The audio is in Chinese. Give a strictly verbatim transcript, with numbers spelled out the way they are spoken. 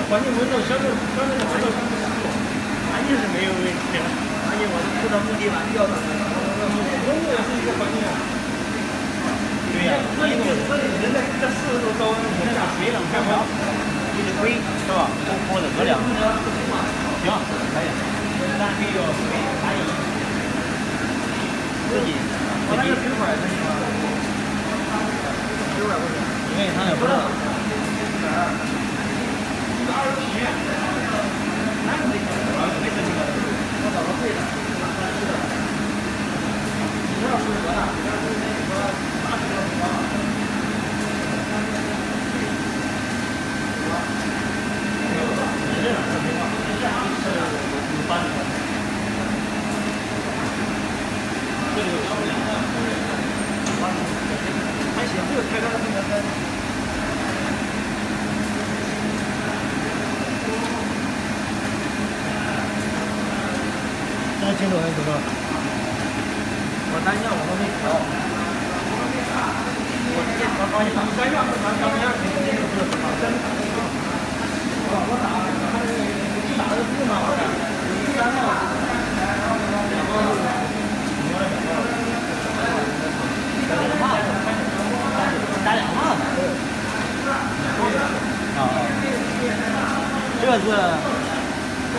环境温度相对相对的温度相对湿度，环境是没有问题的。 而且我们去的目的嘛，要的温度也是一个环境啊。 对呀、 所以所以人在在四十度高温底下，水冷开关， 你得亏是吧？多泼的热量。行，可以。咱这个水可以自己自己水块可以吗？水块不行，因为它也不热。二十七。那没事，没事这个，我找个贵的，三十的。你要是多大？你要是那个八十多高。这样是没法，这样是有班的。这个要不然呢？还行，这个开关不能开。 那进度还多少？ 我单向我都没调。我直接调高一档，单向和单向这样肯定就是很好。我打，他打的是字嘛，我打。